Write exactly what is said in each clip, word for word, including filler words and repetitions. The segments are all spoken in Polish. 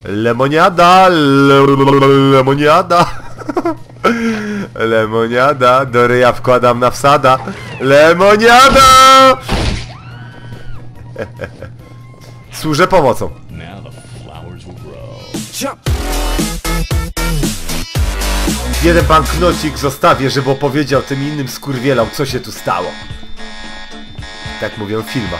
Lemoniada, le lemoniada. Lemoniada, do ryja wkładam na wsada. Lemoniada! Służę pomocą. Jeden banknocik zostawię, żeby opowiedział tym innym skurwielom, co się tu stało. Tak mówią w filmach.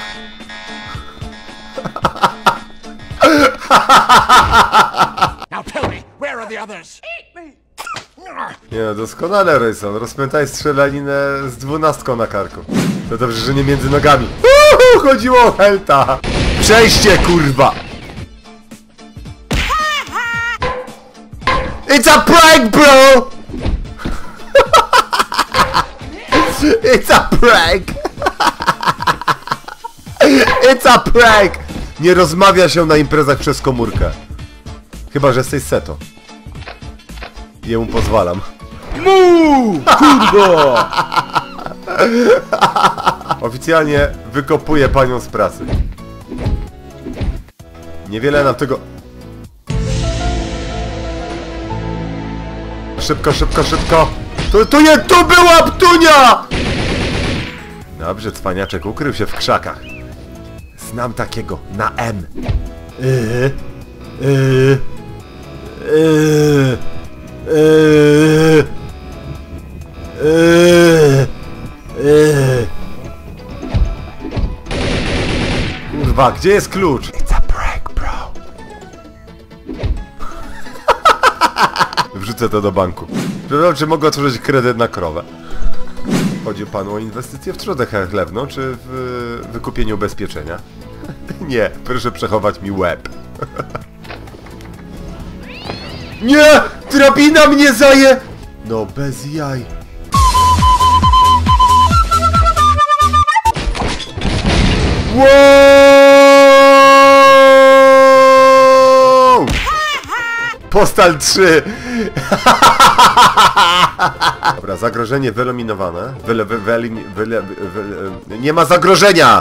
Nie no, doskonale, Rayson. Rozpętaj strzelaninę z dwunastką na karku. To dobrze, że nie między nogami. Uhu, chodziło o helta. Przejście, kurwa! It's a prank, bro! It's a prank! It's a prank! Nie rozmawia się na imprezach przez komórkę. Chyba że jesteś seto. Jemu pozwalam. Mu! Kurwa! Oficjalnie wykopuję panią z pracy. Niewiele nam tego... Szybko, szybko, szybko! To, to nie, tu była Ptunia! Dobrze, cwaniaczek ukrył się w krzakach. Znam takiego, na M. Yy, yy, yy, yy, yy, yy. Kurwa, gdzie jest klucz? It's a prank, bro. Wrzucę to do banku. Przepraszam, czy mogę otworzyć kredyt na krowę? Chodzi panu o inwestycję w trzodę chlewną, czy w wykupieniu ubezpieczenia? Nie, proszę przechować mi łeb. Nie! Drabina mnie zaje! No bez jaj. Wow! Postal trzy! Dobra, zagrożenie wyeliminowane. Wyle, wy, wyelim, wyle, wyle, nie ma zagrożenia!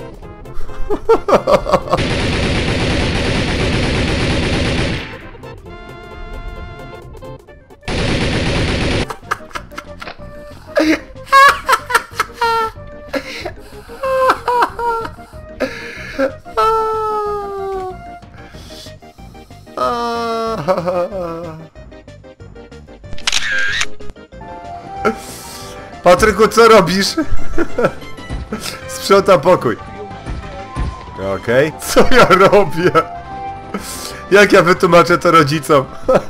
Patryku, co robisz? Sprzątam pokój. Okej. Okay. Co ja robię? Jak ja wytłumaczę to rodzicom?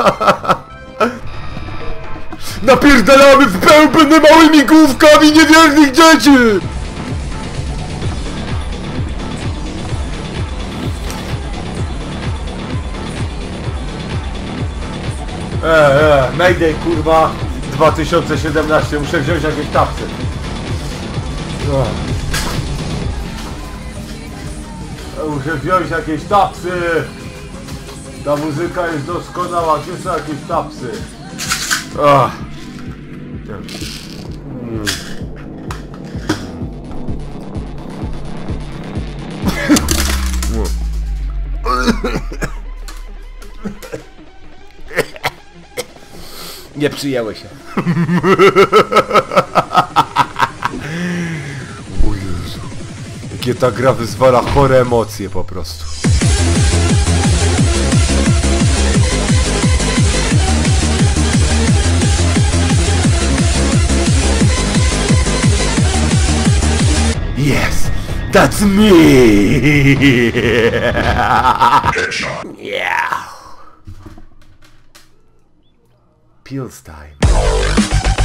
Napierdalamy w pełny małymi główkami niewiernych dzieci! Eee, e, Mayday, kurwa. dwa tysiące siedemnaście, muszę wziąć jakieś tapsy. Oh. Muszę wziąć jakieś tapsy. Ta muzyka jest doskonała, gdzie są jakieś tapsy? Oh. Mm. Nie przyjęły się. O Jezu. Jakie ta gra wyzwala chore emocje po prostu. Yes, that's me. Yeah. Pills time.